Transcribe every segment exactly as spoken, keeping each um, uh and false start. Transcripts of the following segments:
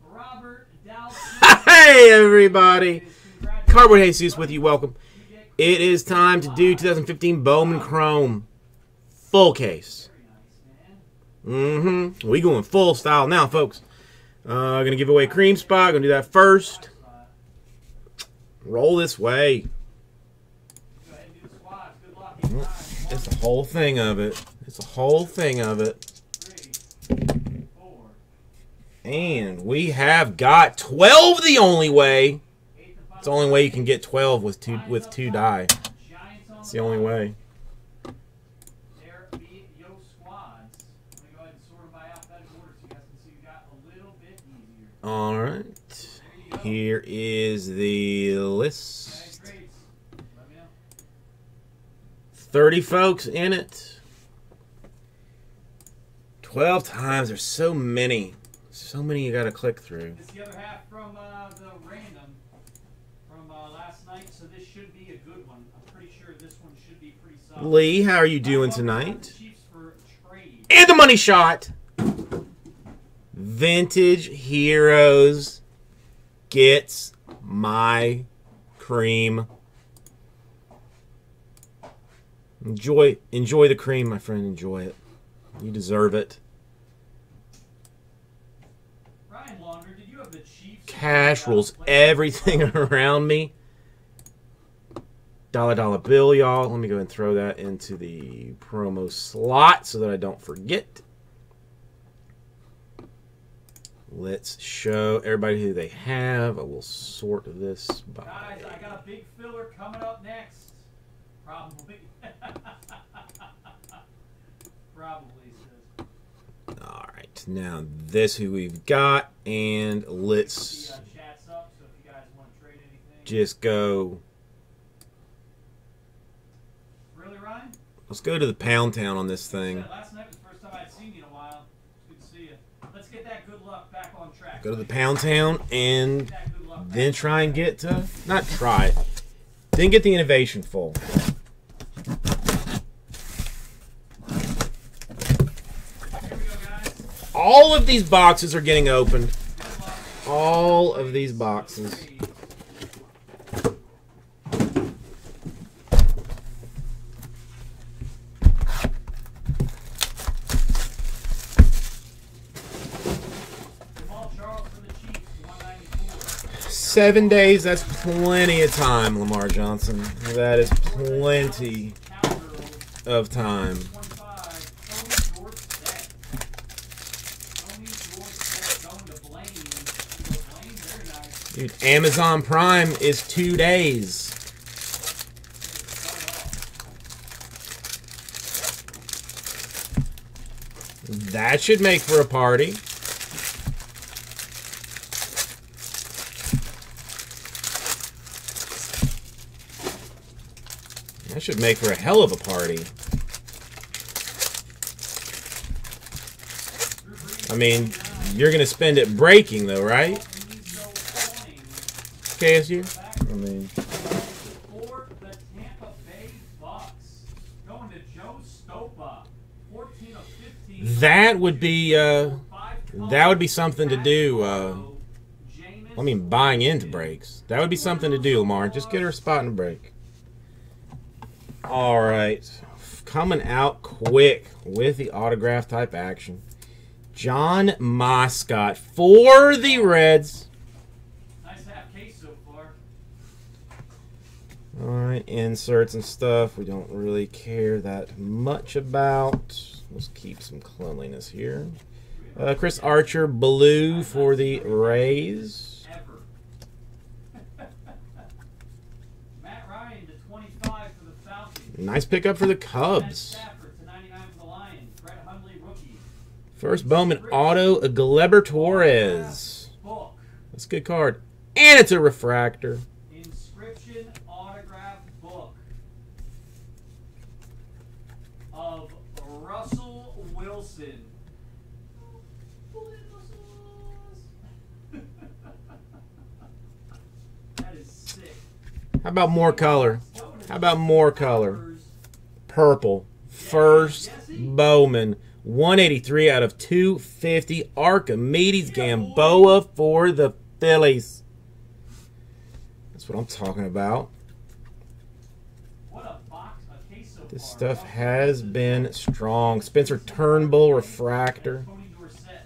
Hey, everybody. Cardboard Jesus with you. Welcome. It is time to do twenty fifteen Bowman Chrome full case. Mm-hmm. We going full style now, folks. Uh, gonna give away a cream spot. Gonna do that first. Roll this way. It's the whole thing of it. It's the whole thing of it. And we have got twelve the only way. It's the only way you can get twelve with two with two die. It's the only way. All right. Here is the list. thirty folks in it. twelve times. There's so many. So many you got to click through. This is the other half from uh, the random from uh, last night, so this should be a good one. I'm pretty sure this one should be pretty solid. Lee, how are you doing tonight? And the money shot. Vintage Heroes gets my cream. Enjoy, enjoy the cream, my friend. Enjoy it. You deserve it. Cash rules everything around me. Dollar dollar bill, y'all. Let me go ahead and throw that into the promo slot so that I don't forget. Let's show everybody who they have. I will sort this by. Guys, I got a big filler coming up next. Probably. Probably. All right, now this who we've got, and let's just go. Really, Ryan? Let's go to the Pound Town on this thing. Last night was the first time I'd seen you in a while. Good to see you. Let's get that good luck back on track. Go to the Pound Town and then try and get to, not try it, then get the innovation full. All of these boxes are getting opened. All of these boxes. Seven days, that's plenty of time, Lamar Johnson. That is plenty of time. Dude, Amazon Prime is two days. That should make for a party. That should make for a hell of a party. I mean, you're going to spend it breaking, though, right? K S U? I mean, for the Tampa Bay Bucks, going to Joe Stopa, fourteen of fifteen. That would be uh, that would be something to do. Uh, I mean, buying into breaks. That would be something to do, Lamar. Just get her a spot in the break. All right, coming out quick with the autograph type action. John Moscott for the Reds. Alright, inserts and stuff we don't really care that much about. Let's keep some cleanliness here. Uh, Chris Archer, blue for the Rays. Matt Ryan to twenty-five for the Falcons. Nice pickup for the Cubs. to ninety-nine for the Lions. Brett Hundley, rookie. First Bowman auto, a Gleyber Torres. That's a good card. And it's a refractor. Inscription autograph book of Russell Wilson. That is sick. How about more color? How about more color? Purple. First Bowman one eighty-three out of two fifty. Archimedes Gamboa for the Phillies. That's what I'm talking about. What a box, a case so This far. stuff has been strong. Spencer Turnbull refractor. Tony Dorsett.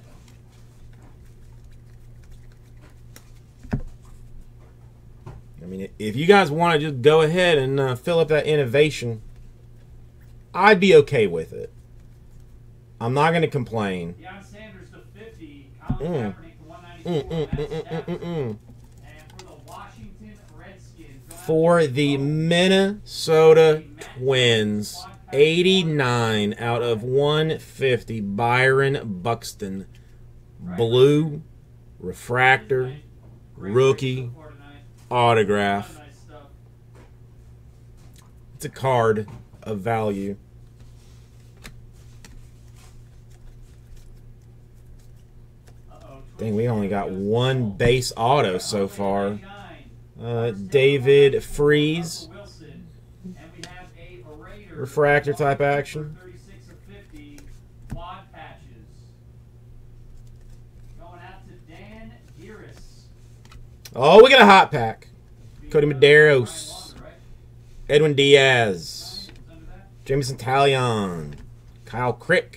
I mean, if you guys want to just go ahead and uh, fill up that innovation, I'd be okay with it. I'm not going to complain. Deion Sanders to fifty. Colin Mm. Kaepernick to one Mm, ninety-four. mm, mm, Matt mm, mm, Stafford. mm, mm. And for the Washington Redskins. going out For to the Bo, Minnesota Twins, eighty-nine out of one fifty. Byron Buxton. Blue, refractor, Great rookie, break so far tonight. autograph. A lot of nice stuff. It's a card of value. Uh-oh, Dang, we only got one Twins. base auto so far. Uh, David Freeze, Wilson. And we have a Raider. refractor type action. thirty-six of fifty. Quad patches. Going out to Dan Dearest. Oh, we got a hot pack. Cody Medeiros, Edwin Diaz, Jameson Talion, Kyle Crick,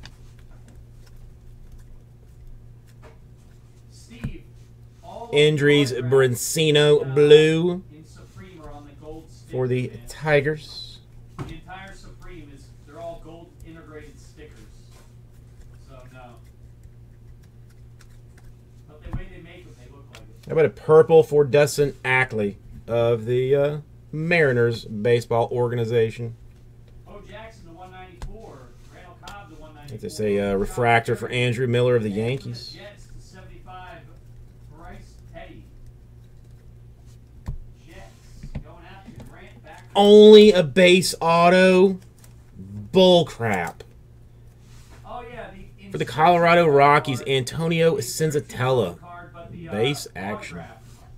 Steve, all of Andres the autographs, Brincino uh, Blue in Supreme are on the gold stickers, for the man. Tigers. The entire Supreme is, they're all gold integrated stickers. So, no. But the way they make them, they look like it. How about a purple for Dustin Ackley of the uh, Mariners baseball organization? Bo Jackson to one ninety-four. Randall Cobb to one ninety-four. It's a uh, refractor for Andrew Miller of the Yankees. Jets to seventy-five. Bryce Petty. Jets going out to Grant back. Only a base auto? Bull crap. Oh, yeah, the For the Colorado Rockies, card, Antonio the Senzatella. card, but the, uh, Base action. autograph.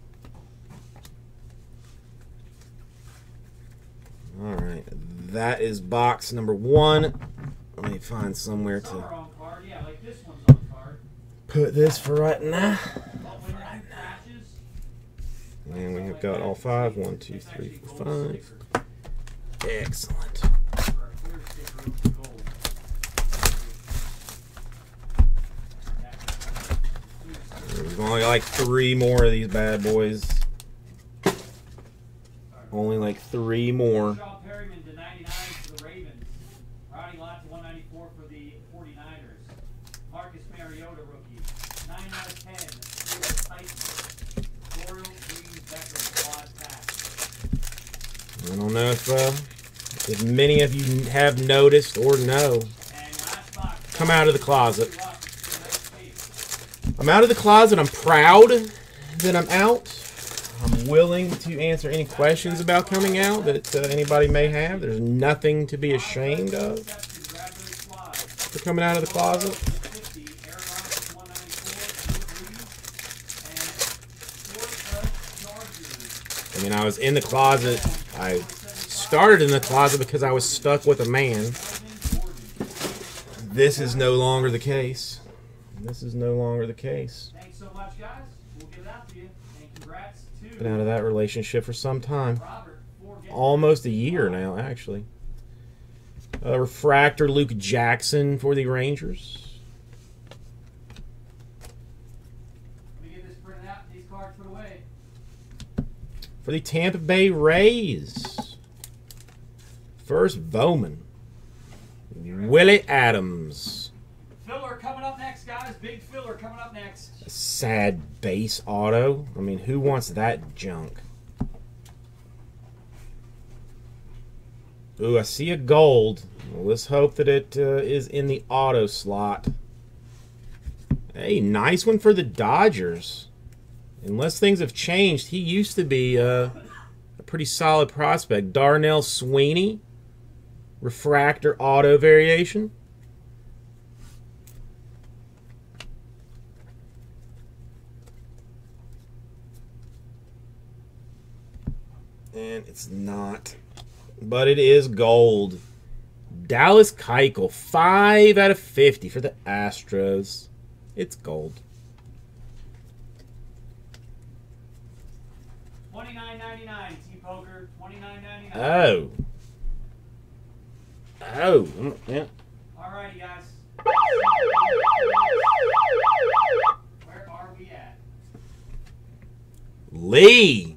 Alright, that is box number one. Let me find somewhere Some to are on card, yeah, like this one's on card. put this for right now. All winning patches. And we have got all five. One, two, three, four, five. Excellent. For a clear sticker of the gold. We've only got like three more of these bad boys. Only like three more. Shaw Perryman to ninety-nine for the Ravens. Ronnie Lott to one ninety-four for the forty-niners. Marcus Mariota rookie. nine out of ten for the Titans. Doyle Green Beckham quad pack. I don't know if uh, if many of you have noticed or know. And last box. Come out of the closet. Nice case. I'm out of the closet. I'm proud that I'm out. I'm willing to answer any questions about coming out that uh, anybody may have. There's nothing to be ashamed of for coming out of the closet. I mean, I was in the closet. I started in the closet because I was stuck with a man. This is no longer the case. This is no longer the case. Thanks so much, guys. We'll get it out to you. And congrats to Been out of that relationship for some time. Robert for getting Almost a year now, actually. Uh, refractor Luke Jackson for the Rangers. Let me get this printed out. These cards put away. For the Tampa Bay Rays. First Bowman. Willie Adams. Filler coming up next, guys. Big filler coming up next. A sad base auto. I mean, who wants that junk? Ooh, I see a gold. Well, let's hope that it uh, is in the auto slot. Hey, nice one for the Dodgers. Unless things have changed, he used to be uh, a pretty solid prospect. Darnell Sweeney, refractor auto variation. And it's not. But it is gold. Dallas Keuchel, five out of fifty for the Astros. It's gold. twenty-nine ninety-nine, T-Poker. twenty-nine ninety-nine. Oh. Oh. mm, Yeah. Alrighty, guys. Where are we at? Lee.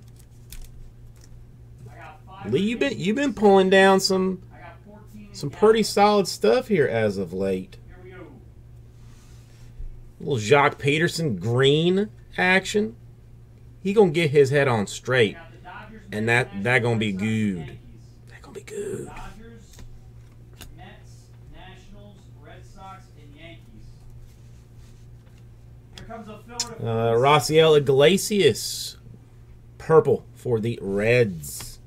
I got five. Lee, you've been you've been pulling down some I got fourteen. some pretty solid stuff here as of late. Here we go. Little Jacques Peterson green action. He gonna get his head on I straight. got the Dodgers, And Mets, that- that gonna be Red Sox, good. Yankees. That gonna be good. Dodgers, Mets, Nationals, Red Sox, and Yankees. Here comes a filler to Uh, Raciel Iglesias, purple for the Reds.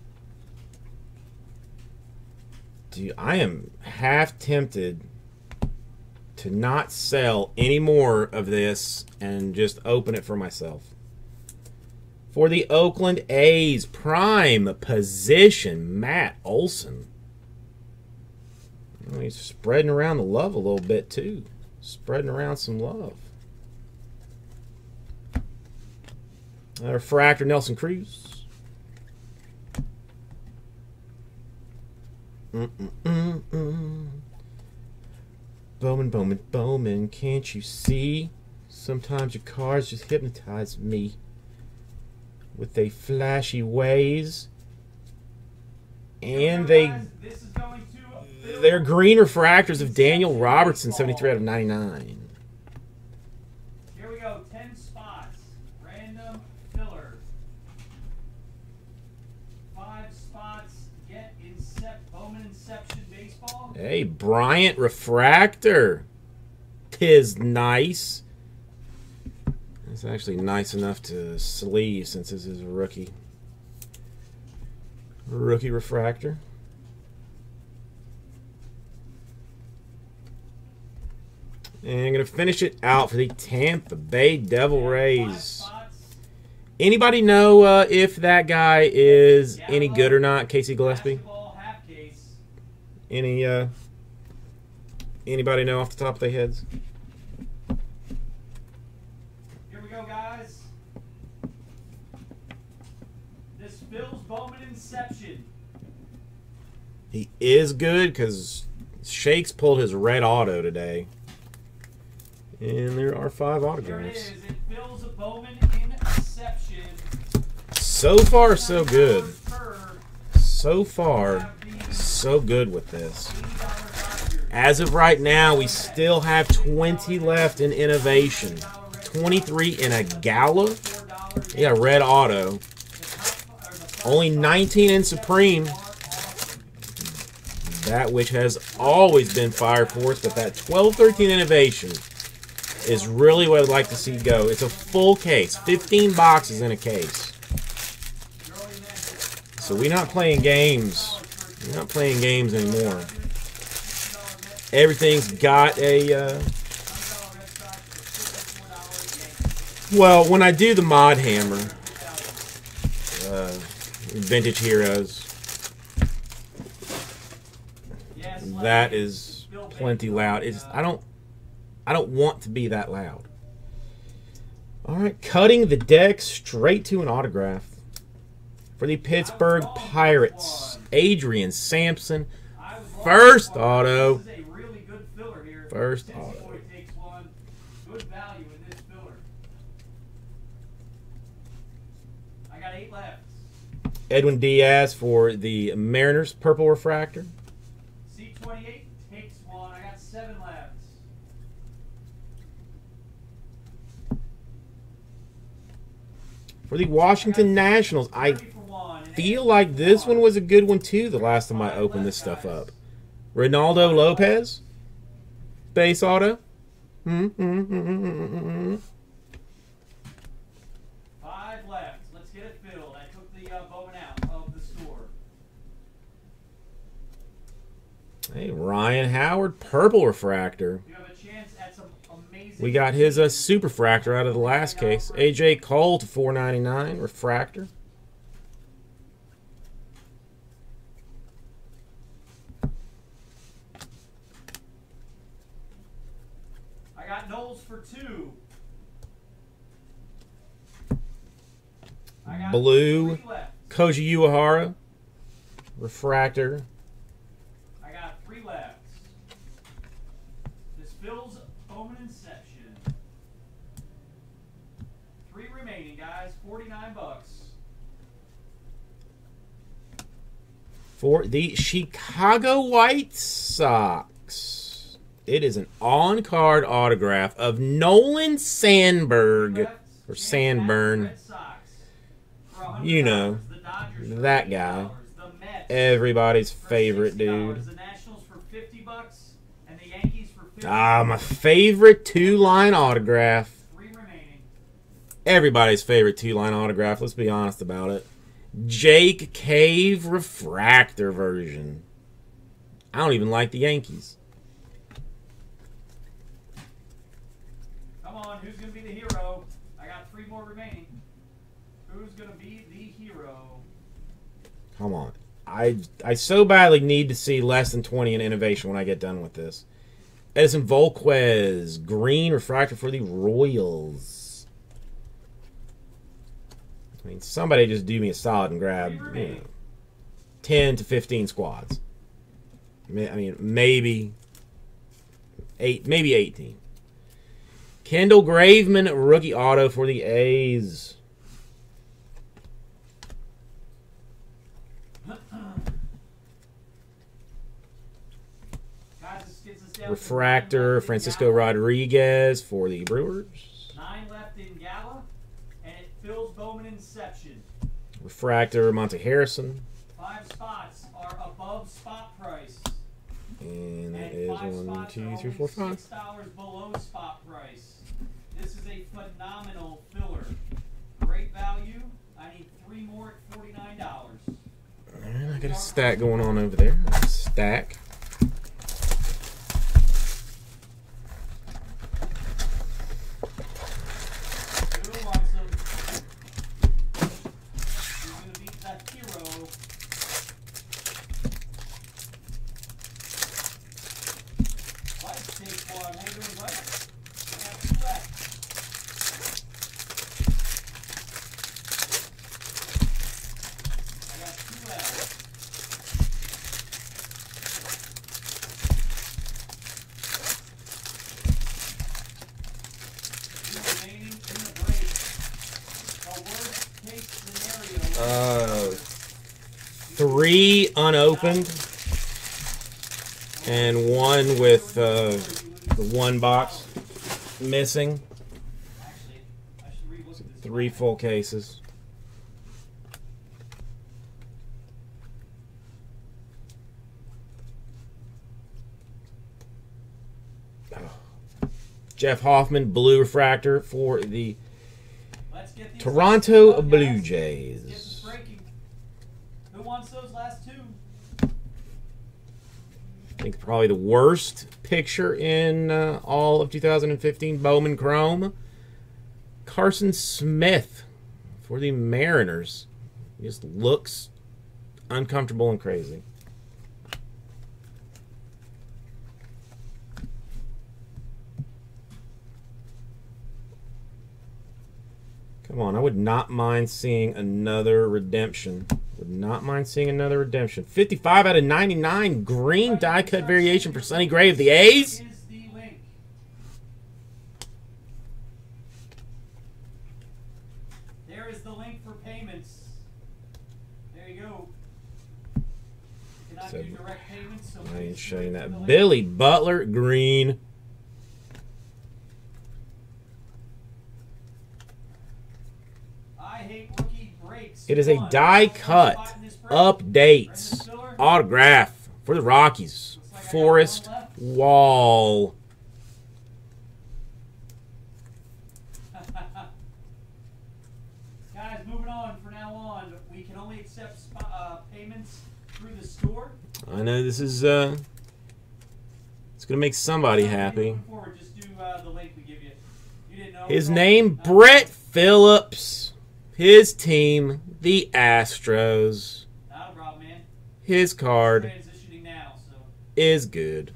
Dude, I am half tempted to not sell any more of this and just open it for myself. For the Oakland A's, prime position, Matt Olson. Oh, he's spreading around the love a little bit, too. Spreading around some love. Uh, refractor, Nelson Cruz. Mm-mm-mm-mm. Bowman, Bowman, Bowman, can't you see? Sometimes your cards just hypnotize me with their flashy ways. And they, Guys, this is going to a they're green refractors of Daniel Robertson, seventy-three out of ninety-nine. Here we go. Ten spots. Random filler. Five spots. Get Incep Bowman Inception Baseball. Hey, Bryant refractor. Tis nice. It's actually nice enough to sleeve since this is a rookie. Rookie refractor. And I'm going to finish it out for the Tampa Bay Devil Five Rays. spots. Anybody know uh, if that guy is any good or not, Casey Gillespie? Basketball half case. Any, uh, anybody know off the top of their heads? Here we go, guys. This Phil's Bowman Inception. He is good because Shakes pulled his red auto today. And there are five Here it autographs. is. It fills a Bowman Inception. So far, so good. Per So far, so good with this. As of right now, we still have twenty left in Innovation. twenty-three in a Gala. Yeah, red auto. Only nineteen in Supreme. That which has always been Fire Force, but that twelve thirteen Innovation is really what I'd like to see go. It's a full case. fifteen boxes in a case. So we're not playing games. We're not playing games anymore. Everything's got a... Uh, well, when I do the Mod Hammer, uh, Vintage Heroes, that is plenty loud. It's, I don't... I don't want to be that loud. All right, cutting the deck straight to an autograph. For the Pittsburgh Pirates, Adrian Sampson, first auto. This is a really good filler here. First Dixie auto. Boy takes one. Good value in this filler. I got eight left. Edwin Diaz for the Mariners, purple refractor. C twenty-eight takes one. I got seven left. For the Washington Nationals, I thirty for one, and feel eight like for this one one. was a good one too the last time I opened this stuff up. Ronaldo Lopez, base auto. Mm-hmm. Five left. Let's get it filled. I took the uh, Bowman out of the store. Hey, Ryan Howard, purple refractor. You have a chance at some amazing. We got his uh, super fractor out of the last case. A J Cole to four ninety-nine refractor. blue Three left. Koji Uehara refractor. I got three left. This fills Bowman Inception. Three remaining, guys. Forty-nine bucks. For the Chicago White Sox, it is an on-card autograph of Nolan Sandberg, Left. or And Sandburn. Red Sox for one hundred You know, dollars. The Dodgers for that eighty guy. dollars. The Mets Everybody's for favorite sixty dollars. dude. The Nationals for fifty bucks, and the Yankees for fifty. Ah, my favorite two-line autograph. Three remaining. Everybody's favorite two-line autograph. Let's be honest about it. Jake Cave refractor version. I don't even like the Yankees. Come on, who's going to be the hero? I got three more remaining. Who's going to be the hero? Come on. I I so badly need to see less than twenty in innovation when I get done with this. Edison Volquez, green refractor for the Royals. I mean, somebody just do me a solid and grab, you know, ten to fifteen squads. I mean, maybe eight, maybe eighteen. Kendall Graveman, rookie auto for the A's. Refractor, Francisco Rodriguez for the Brewers. Nine left in Gala, and it fills Bowman Inception. Refractor, Monte Harrison. Five spots are above spot price. And that And is five one, spots two, are three, only four, five. six dollars below spot price. This is a phenomenal filler. Great value. I need three more at forty-nine dollars. Alright, I got a stack going on over there. A stack. Who wants them? Who's going to beat that hero? Let's take one. How you doing, bud? I got two left. I got two left. Two remaining in the break. The worst case scenario. Uh, three unopened. And one with uh, the one box missing. Actually, I should relook at this. Three full cases. Jeff Hoffman, blue refractor for the Let's get these Toronto last two Blue done, guys. Jays. Let's get this breaking. Who wants those last two? I think probably the worst picture in uh, all of two thousand fifteen Bowman Chrome. Carson Smith for the Mariners. He just looks uncomfortable and crazy. Come on, I would not mind seeing another redemption. Would not mind seeing another redemption. fifty-five out of ninety-nine, green die cut variation for Sonny Gray of the A's. Is the link. There is the link for payments. There you go. Cannot So, do direct payments, so I please ain't showing click the that. link. Billy Butler, green. I hate rookie breaks. It is a One. die One cut spot in this break. updates autograph for the Rockies. Forrest Wall. Guys, moving on. From now on, we can only accept sp- uh, payments through the store. I know this is uh, it's gonna make somebody happy. Moving forward, just do uh, the link we give you. You didn't know. His Well, name, uh, Brett Phillips. His team, the Astros. Not a problem, man. His card Transitioning now, so. is good.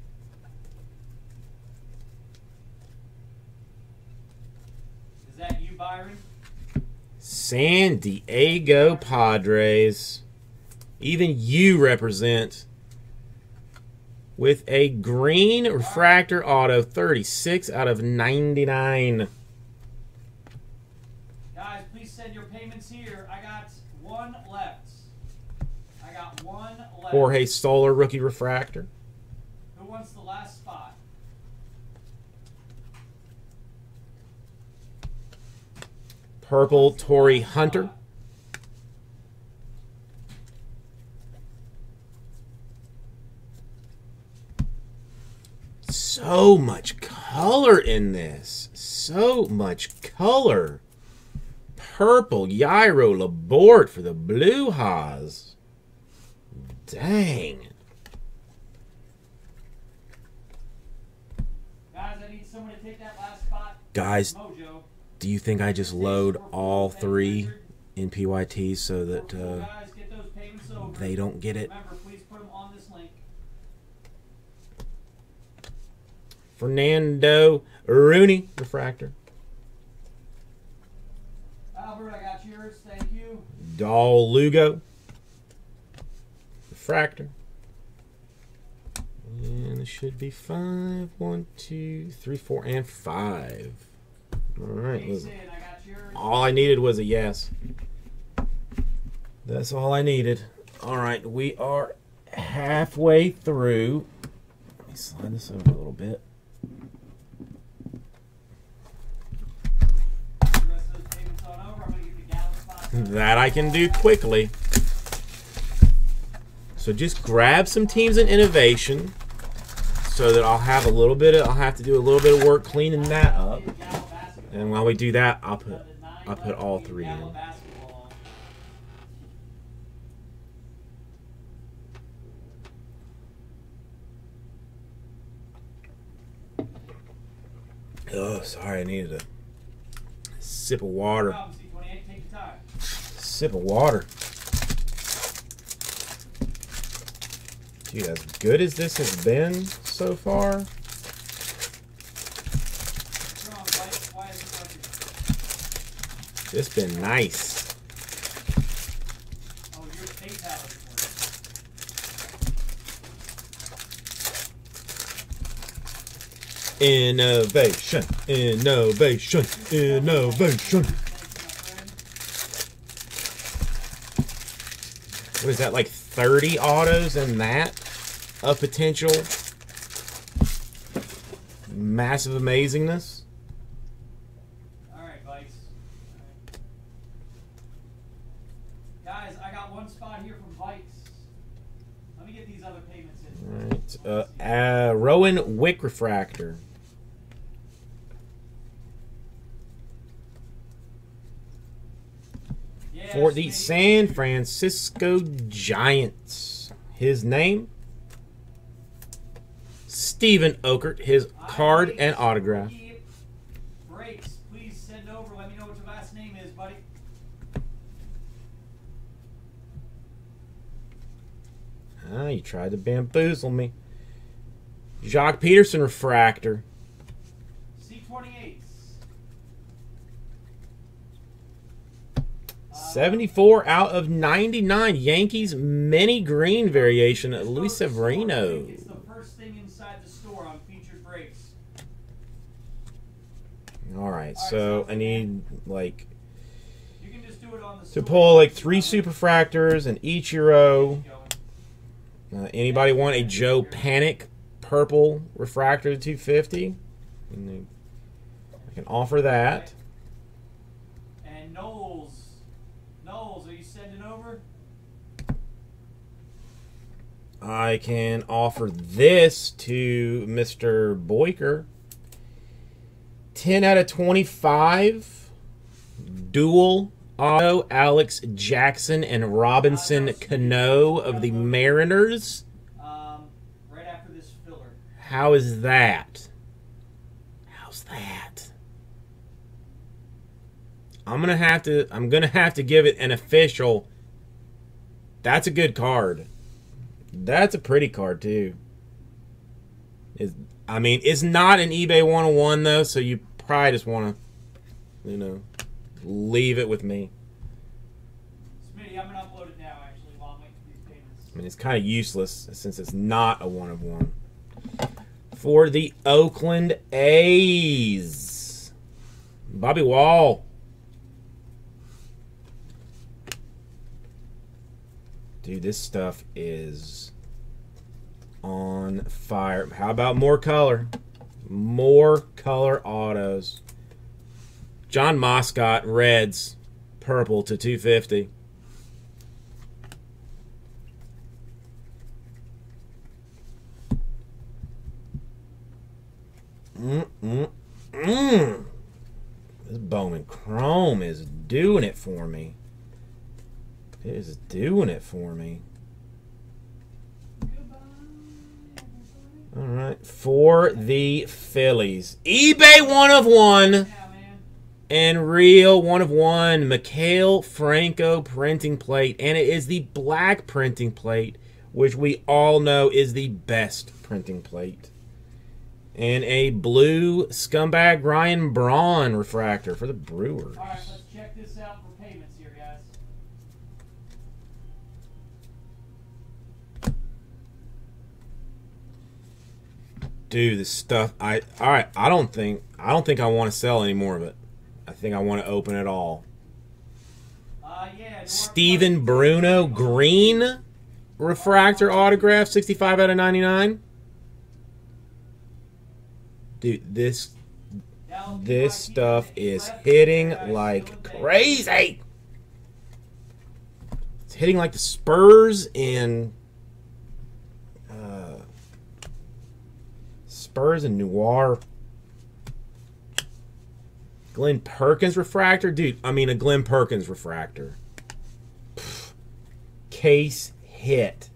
Is that you, Byron. San Diego Padres. Even you represent with a green refractor auto, thirty-six out of ninety-nine. Guys, please send your payments here. I got one left. I got one left. Jorge Soler rookie refractor. Who wants the last spot? Purple Torrey Hunter. So much color in this. So much color. Purple Yairo Laborde for the Blue Jays. Dang. Guys, I need someone to take that last spot. Guys, Mojo. do you think I just load all three in P Y T so that uh, Guys, get those payments over. they don't get it? Remember, please put them on this link. Fernando Rooney refractor. Albert, I got yours. Thank you. Dal Lugo refractor. And it should be five. One, two, three, four, and five. All right. Jason, I got yours. All I needed was a yes. That's all I needed. All right, we are halfway through. Let me slide this over a little bit. The rest of those payments on over. I'm going to get the gallon spots. That I can do quickly. So just grab some teams in innovation so that I'll have a little bit of, I'll have to do a little bit of work cleaning that up. And while we do that, I'll put I'll put all three in. Oh, sorry, I needed a sip of water. Sip of water. Dude, as good as this has been so far. It's been nice. Oh, you're PayPal. Innovation, innovation, innovation. What is that, like thirty autos in that of potential massive amazingness? All right, Vice. All right. Guys, I got one spot here from Vice. Let me get these other payments in. All right, uh, uh, Rowan Wick refractor. Yes, For the maybe. San Francisco Giants. His name? Steven Okert. His card and autograph. Breaks, please send over. Let me know what your last name is, buddy. Ah, you tried to bamboozle me. Jock Peterson refractor. C twenty-eights. seventy-four out of ninety-nine. Yankees mini green variation. Luis Severino. It's the first thing inside the store on featured breaks. All right, so I need like You can just do it on the to store. pull like three superfractors and Ichiro. Uh, anybody want a Joe Panic purple refractor to two fifty? I can offer that. And Knowles. Knowles, are you sending over? I can offer this to Mister Boyker. ten out of twenty-five. Dual auto Alex Jackson and Robinson Cano of the Mariners. Um, right after this filler. How is that? How's that? I'm gonna have to I'm gonna have to give it an official. That's a good card. That's a pretty card too. Is I mean, it's not an eBay one oh one though, so you probably just wanna, you know, Leave it with me. Smitty, I'm gonna upload it now. Actually, while I'm waiting for these payments. I mean, it's kind of useless since it's not a one of one. For the Oakland A's, Bobby Wall. Dude, this stuff is on fire. How about more color? More color autos. John Moscott, Reds, purple to two fifty. Mm, mm, mm. This Bowman Chrome is doing it for me. It is doing it for me. All right, for the Phillies, eBay one of one, Yeah, man. and real one of one. Mikael Franco printing plate, and it is the black printing plate, which we all know is the best printing plate. And a blue scumbag Ryan Braun refractor for the Brewers. All right, let's check this out for payments here, guys. Dude, this stuff. I all right. I don't think. I don't think I want to sell any more of it. I think I want to open it all. Uh, yeah. Steven Bruno green refractor autograph, sixty-five out of ninety-nine. Dude, this this stuff is hitting like crazy. It's hitting like the Spurs in uh, Spurs and Noir. Glenn Perkins refractor, dude. I mean a Glenn Perkins refractor. Pfft. Case hit.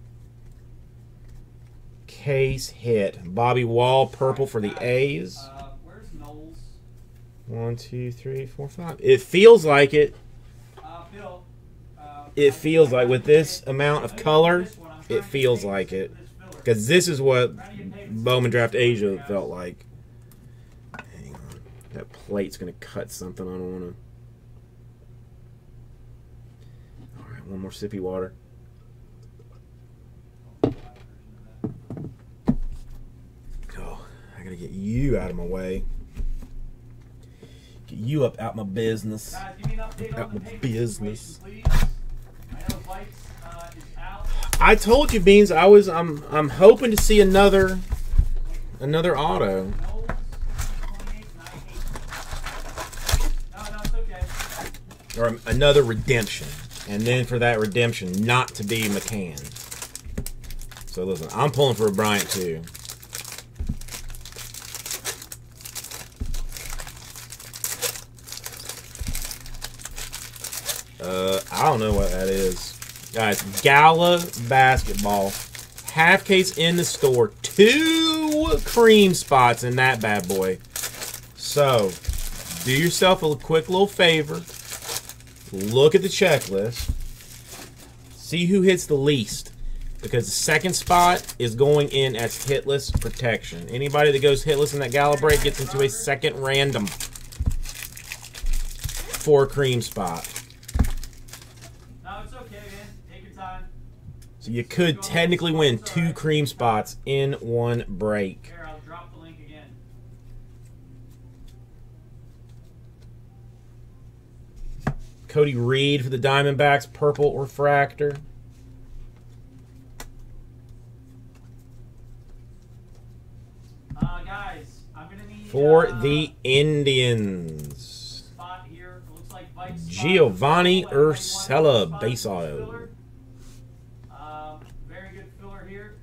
Case hit. Bobby Wall, purple for the A's. Uh, where's Knowles? One, two, three, four, five. It feels like it. Uh, Bill. Uh, It feels like with this amount of color, it feels like it. Because this is what Bowman Draft Asia felt like. Hang on. That plate's going to cut something. I don't want to. Alright, one more sippy water. Oh, I got to get you out of my way. Get you up out my business. Guys, give me an update Out on the my payment business. situation, please. I know Vikes uh, is out. I told you, Beans. I was. I'm. I'm hoping to see another, another auto. Knowles, twenty-eight, ninety-eight. No, no, it's okay. Or another redemption, and then for that redemption not to be McCann. So listen, I'm pulling for a Bryant too. Uh, I don't know what that is, guys. Gala basketball, half case in the store, two cream spots in that bad boy. So, do yourself a quick little favor. Look at the checklist. See who hits the least. Because the second spot is going in as hitless protection. Anybody that goes hitless in that gala break gets into a second random four cream spot. No, it's okay, man. Take your time. So you could technically win two cream spots in one break. Here, I'll drop the link again. Cody Reed for the Diamondbacks, purple refractor. Uh, guys, I'm gonna need For uh, the Indians, spot here. It looks like Vikes spot. Giovanni Full at Urshela, ninety-one, base spot auto. filler. Um, very good filler here.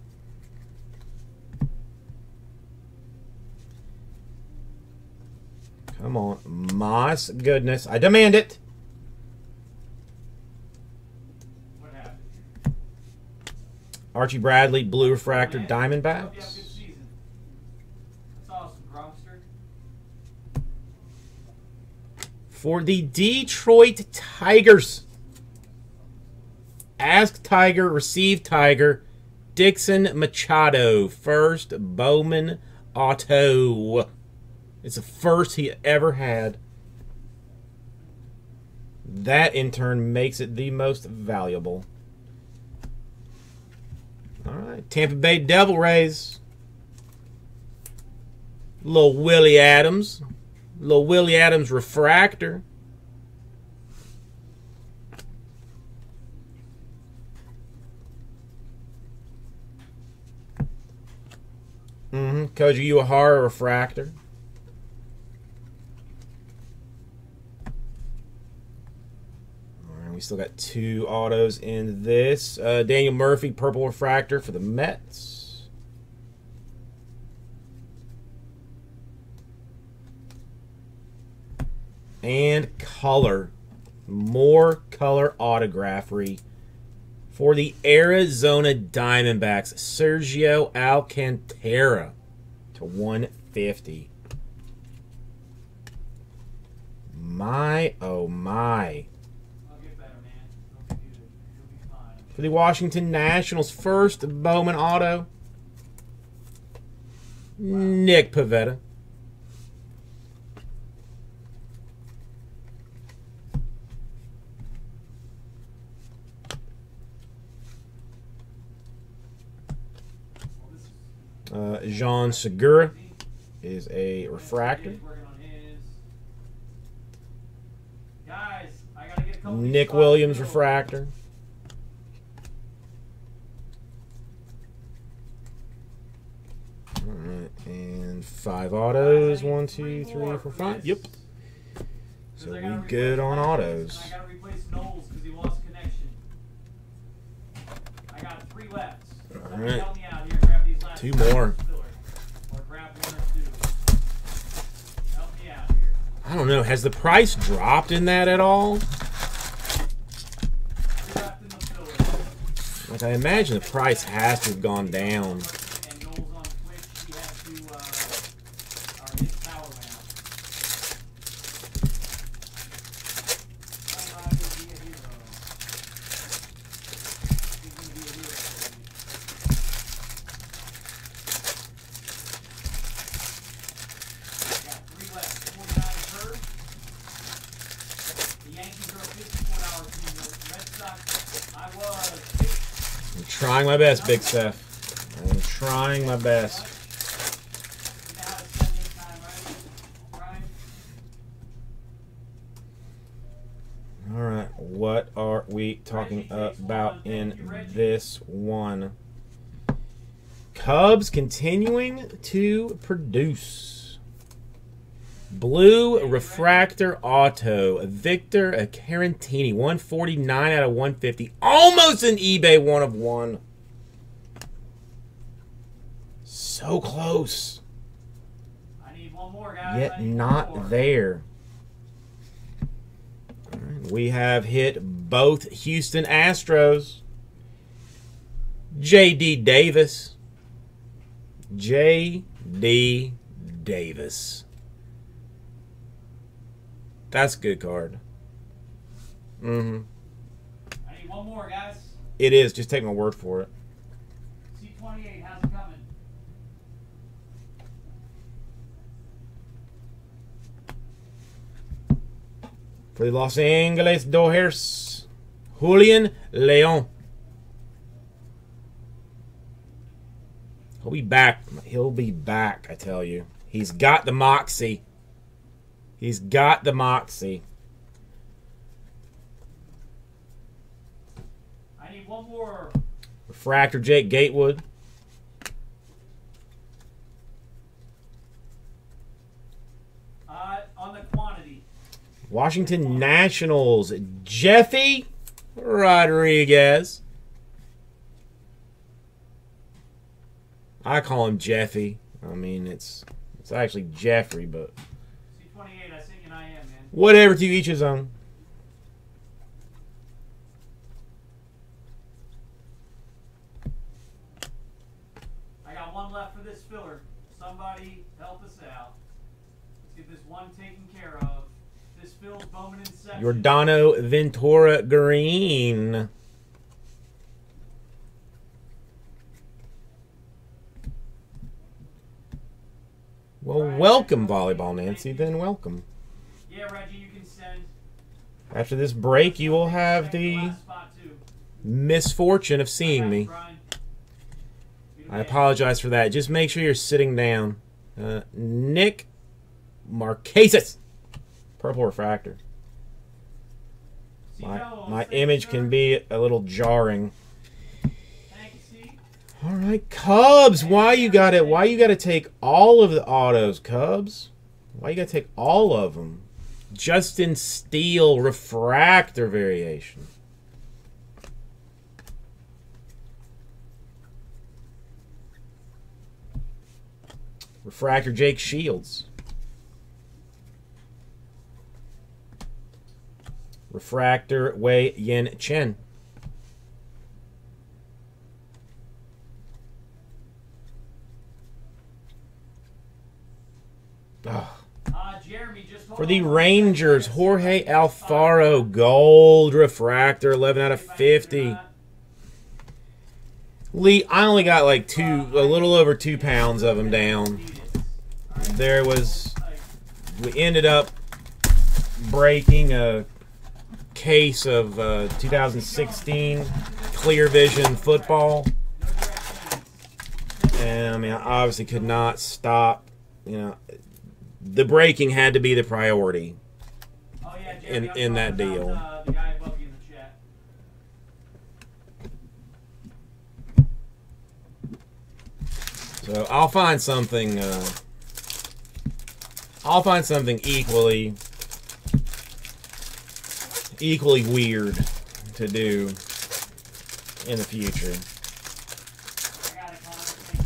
Come on, Moss goodness. I demand it. What happened? Archie Bradley, blue refractor, Hope you have a good Diamondbacks. season. That's awesome, Grumster. For the Detroit Tigers. Ask Tiger, receive Tiger. Dixon Machado, first Bowman auto. It's the first he ever had. That, in turn, makes it the most valuable. All right, Tampa Bay Devil Rays. Little Willie Adams. Little Willie Adams refractor. Mm-hmm. Koji Uehara refractor. We still got two autos in this. Uh, Daniel Murphy, purple refractor for the Mets. And color. More color autography for the Arizona Diamondbacks. Sergio Alcantara to one fifty. My, oh my. For the Washington Nationals, first Bowman auto, Nick Pivetta. Uh, Jean Segura is a refractor. Nick Williams refractor. Alright, and five autos. One, two, three, four, five. Yep. So we good on autos. I gotta replace Knowles because he lost connection. I got three left. Alright. Help me out here and grab these last Two more. Or grab one or two. Help me out here. I don't know. Has the price dropped in that at all? Three left in the filler. Like, I imagine the price has to have gone down. I'm trying my best, Big Seth. I'm trying my best. All right, what are we talking about in this one? Cubs continuing to produce. Blue refractor auto, Victor Caratini, one forty-nine out of one fifty. Almost an eBay one of one. So close. I need one more, guys. Yet not there. All right, we have hit both Houston Astros. J D Davis. J D Davis. That's a good card. Mm-hmm. I need one more, guys. It is. Just take my word for it. C twenty-eight, how's it coming? For the Los Angeles Dodgers, Julian Leon. He'll be back. He'll be back, I tell you. He's got the moxie. He's got the moxie. I need one more. Refractor Jake Gatewood. Uh, on the quantity. Washington Nationals, Jeffy Rodriguez. I call him Jeffy. I mean, it's it's actually Jeffrey, but C twenty-eight, I sent you an I M, man. whatever, to each his own. I got one left for this filler. Somebody help us out. Let's get this one taken care of. This fills Bowman Inception. Yordano Ventura Green. Well, welcome, Volleyball Nancy. Then welcome. Yeah, Reggie, you can send. After this break, you will have the Last spot, too. misfortune of seeing me. Brian. I apologize for that. Just make sure you're sitting down. Uh, Nick Markakis. Purple refractor. My, my image can be a little jarring. Thank you, Steve. All right, Cubs. Why you got it? Why you got to take all of the autos, Cubs? Why you got to take all of them? Justin Steele refractor variation. Refractor Jake Shields. Refractor Wei Yin Chen. Oh. Uh, Jeremy, just hold For the on. Rangers, Jorge Alfaro Gold Refractor, eleven out of fifty. Lee, I only got like two, a little over two pounds of them down. There was, we ended up breaking a case of uh, two thousand sixteen Clear Vision football. And I mean, I obviously could not stop, you know, the breaking had to be the priority Oh, yeah, Jeremy, in, I'm in that talking deal. about, uh, the guy above you in the chat. So I'll find something. Uh, I'll find something equally, equally weird to do in the future. I got it, Connor.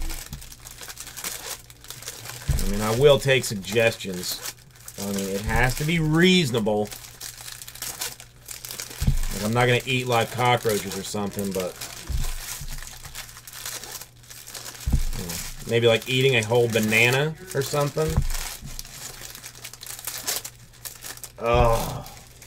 Thank you. I mean, I will take suggestions. I mean, it has to be reasonable. Like, I'm not gonna eat like cockroaches or something, but you know, maybe like eating a whole banana or something. Oh,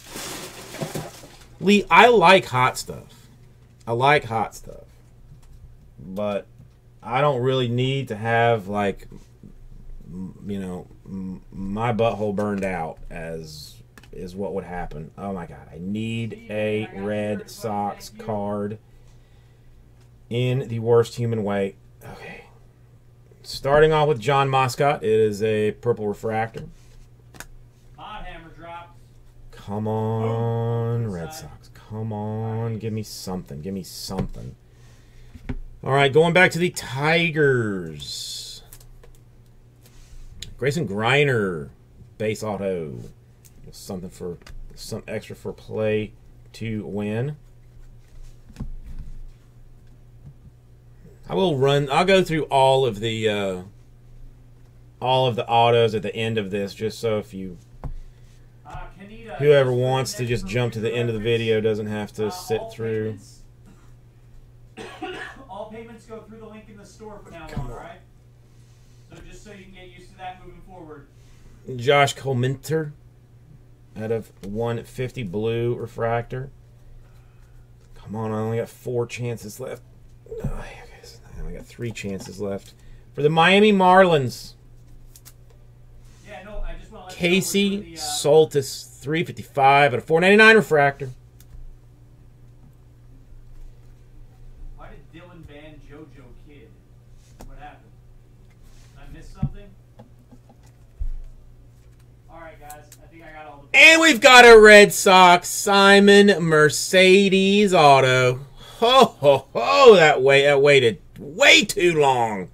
Lee, I like hot stuff. I like hot stuff, but I don't really need to have like, you know, my butthole burned out as is what would happen. Oh my God, I need a Red Sox card in the worst human way. Okay, starting off with John Moscott. It is a purple refractor. Hammer dropped. Come on, Red Sox. Come on. Give me something. Give me something. All right, going back to the Tigers. Grayson Greiner, base auto. Something for some extra for play to win. I will run. I'll go through all of the uh, all of the autos at the end of this, just so if you Uh, Kaneda, whoever wants to just jump to the end of the video doesn't have to Uh, sit all through. Payments, all payments go through the link in the store from now Come on, on. right? So just so you can get used to that moving forward. Josh Coleminter out of one fifty blue refractor. Come on, I only got four chances left. Oh, I guess I only got three chances left. For the Miami Marlins, Yeah, no, I just want to let Casey you know we're doing the, uh, Soltis, three fifty-five out of four ninety-nine refractor. Why did Dylan ban JoJo Kid? What happened? Did I miss something? Alright, guys. I think I got all the... And we've got a Red Sox Simon Mercedes auto. Ho ho ho! That wait, that waited way too long.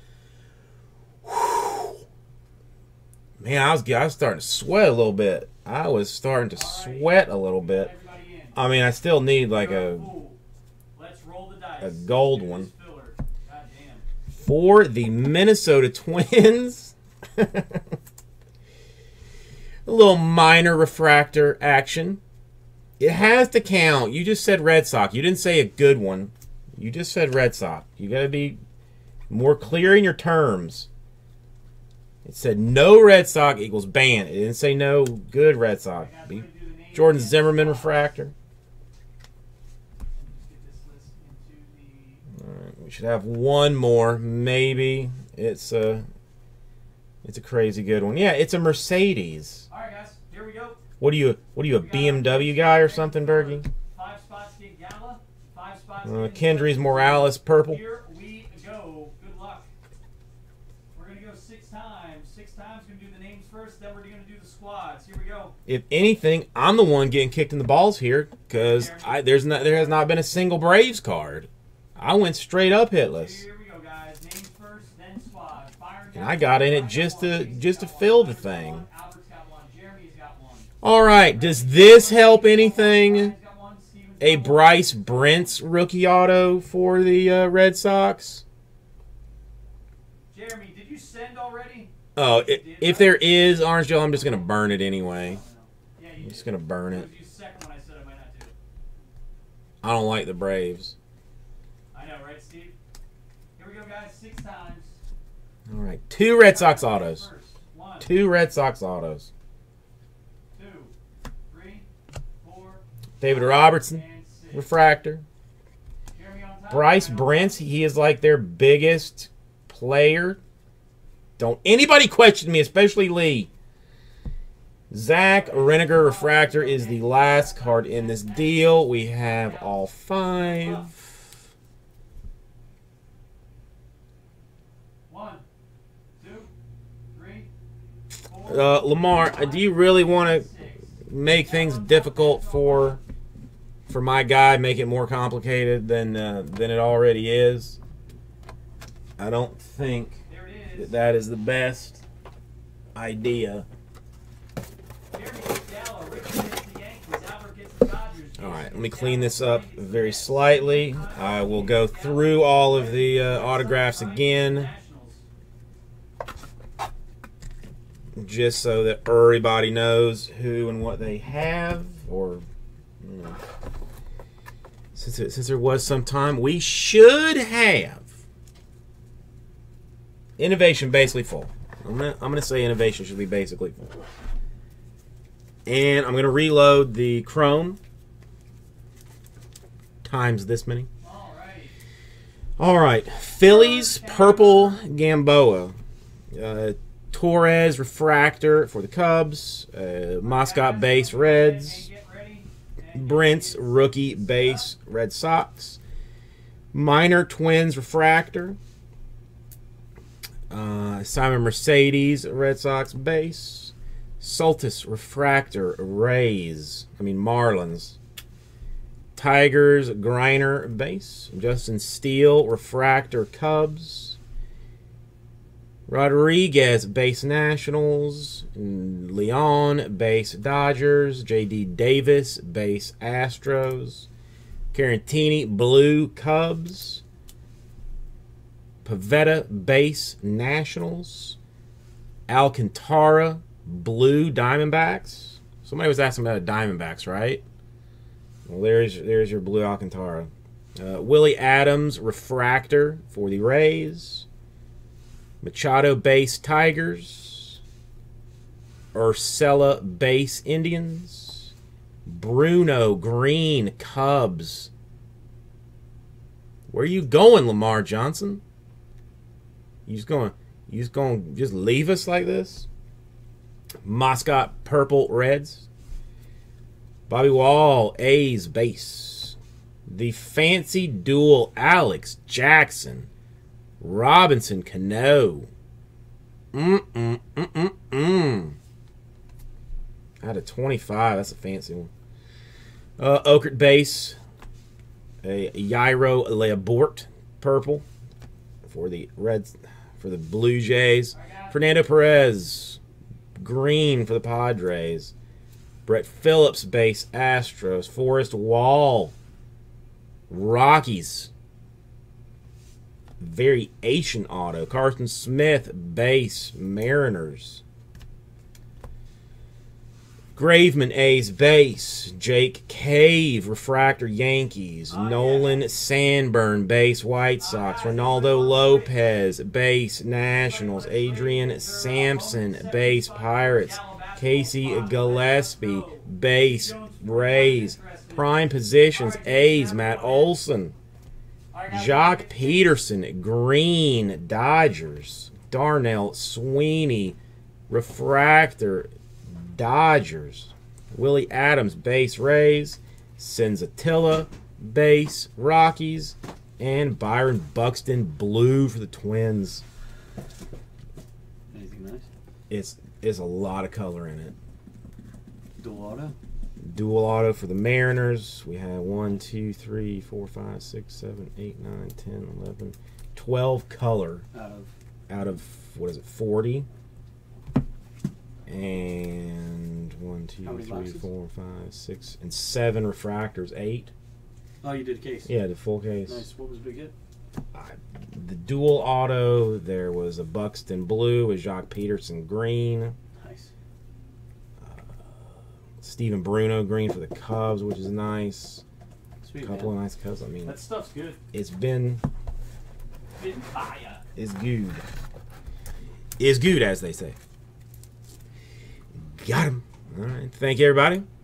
Whew. Man, I was I was starting to sweat a little bit. I was starting to sweat a little bit. Everybody in. I mean, I still need like a Let's roll the dice. a gold Let's do one. this filler. God damn. For the Minnesota Twins. A little minor refractor action. It has to count. You just said Red Sox. You didn't say a good one. You just said Red Sox. You got to be more clear in your terms. It said no Red Sox equals ban. It didn't say no good Red Sox. Guys, Be we're gonna do the name Jordan again. Zimmerman refractor. Let's get this list into the... All right, we should have one more, maybe. It's a, it's a crazy good one. Yeah, it's a Mercedes. Alright, guys. Here we go. What are you? What are you, a B M W guy or something, Bergie? Five spots get Gala. Five spots Uh, get Kendry's Morales purple. Here we go. Good luck. We're going to go six times. Six times. We're going to do the names first, then we're going to do the squads. Here we go. If anything, I'm the one getting kicked in the balls here because I there's not there has not been a single Braves card. I went straight up hitless, Here we go, guys. Names first, then squad. Fire and I got in it just to just to fill the thing. Albert's got one. Jeremy's got one. All right, does this help anything? Ryan's got one. Steven's A got one. Bryce Brent's rookie auto for the uh, Red Sox. Jeremy, did you send already? Oh, i if there is Orange Joe, I'm just gonna burn it anyway. Yeah, you I'm did. just gonna burn It it. was you second when I said I might not do it. I don't like the Braves. I know, right, Steve? Here we go, guys. Six times. All right, two Red Sox autos. First. One, Two Red Sox autos. two, three, four, David Robertson, and six. refractor. Jeremy on top. Bryce Ryan on Brent, top. he is like their biggest player. Don't anybody question me, especially Lee. Zach Reniger refractor is the last card in this deal. We have all five. One, two, three, four, Uh, Lamar, do you really want to six. make things difficult for for my guy? Make it more complicated than uh, than it already is? I don't think There it that is. that is the best idea. Jeremy gets Gallo. Ricky gets the Yankees. Albert gets the Dodgers. All right, let me clean this up very slightly. I will go through all of the uh, autographs again, just so that everybody knows who and what they have. Or, you know, since it, since there was some time, we should have innovation basically full. I'm gonna I'm gonna say innovation should be basically full, and I'm gonna reload the Chrome times this many. All right. All right, Phillies purple Gamboa, uh, Torres refractor for the Cubs, uh, Moscot base Reds, Get ready. And Brent's rookie base Red Sox, Minor Twins refractor, uh, Simon Mercedes Red Sox base, Soltis refractor Rays, I mean Marlins, Tigers Griner base, Justin Steele refractor Cubs, Rodriguez base Nationals, Leon base Dodgers, J D Davis base Astros, Carantini blue Cubs, Pavetta base Nationals, Alcantara blue Diamondbacks. Somebody was asking about the Diamondbacks, right? Well, there's there's your blue Alcantara. Uh, Willie Adams refractor for the Rays. Machado base Tigers. Urcela base Indians. Bruno green Cubs. Where are you going, Lamar Johnson? You just going you just going to just leave us like this? Moscot purple Reds. Bobby Wall, A's base. The fancy duel, Alex Jackson, Robinson Cano. Mm-mm, mm-mm, mm. Out of twenty-five, that's a fancy one. Uh, Oakert base, a Yairo Leabort purple for the Reds, for the Blue Jays. Fernando Perez, green for the Padres. Brett Phillips base Astros. Forrest Wall Rockies. Variation auto. Carson Smith base Mariners. Graveman A's base. Jake Cave refractor Yankees. Oh, yeah. Nolan Sandburn base White Sox. Ronaldo Lopez base Nationals. Adrian Sampson base Pirates. Casey Gillespie base Rays. Prime positions A's Matt Olson. Jock Peterson green Dodgers. Darnell Sweeney refractor Dodgers, Willie Adams, base Rays, Senzatella, base Rockies, and Byron Buxton, blue for the Twins. Anything nice? It's, it's a lot of color in it. Dual auto? Dual auto for the Mariners. We have one, two, three, four, five, six, seven, eight, nine, ten, eleven, twelve color Out of out of, what is it, forty? And one, two, How many three, boxes? four, five, six, and seven refractors. Eight. Oh, you did a case. Yeah, the full case. Nice. What was the big hit? I, the dual auto, there was a Buxton blue, a Jacques Peterson green, Nice. Steven Bruno green for the Cubs, which is nice. Sweet, A couple man. of nice Cubs. I mean, That stuff's good. it's been, Been fire. it's good. It's good, as they say. Got him. All right. Thank you, everybody.